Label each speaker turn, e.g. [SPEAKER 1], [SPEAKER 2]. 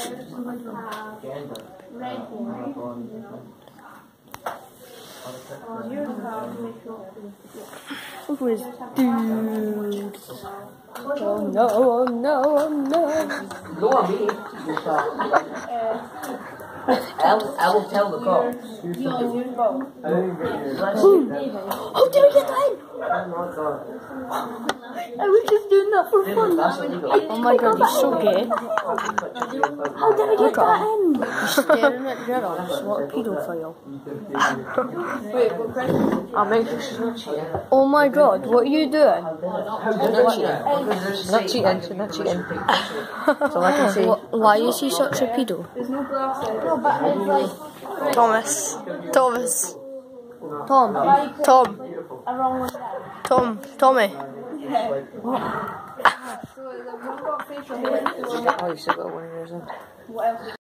[SPEAKER 1] Who is dude? Oh no, oh no, oh no.
[SPEAKER 2] Go on, me. I will tell the cops.
[SPEAKER 1] How did I get that in? I was just doing that for fun. Oh my god, you're so gay. How did I get that in? You're staring at girls. What a paedophile.
[SPEAKER 2] I'll make sure she's not cheating.
[SPEAKER 1] Oh my god, what are you doing?
[SPEAKER 2] She's not cheating. She's not cheating. So I can see.
[SPEAKER 1] Why is he such a pedo?
[SPEAKER 3] Thomas. Thomas.
[SPEAKER 1] Tom.
[SPEAKER 3] Tom. Tommy.
[SPEAKER 1] What?
[SPEAKER 2] Oh, you still got one of yours in.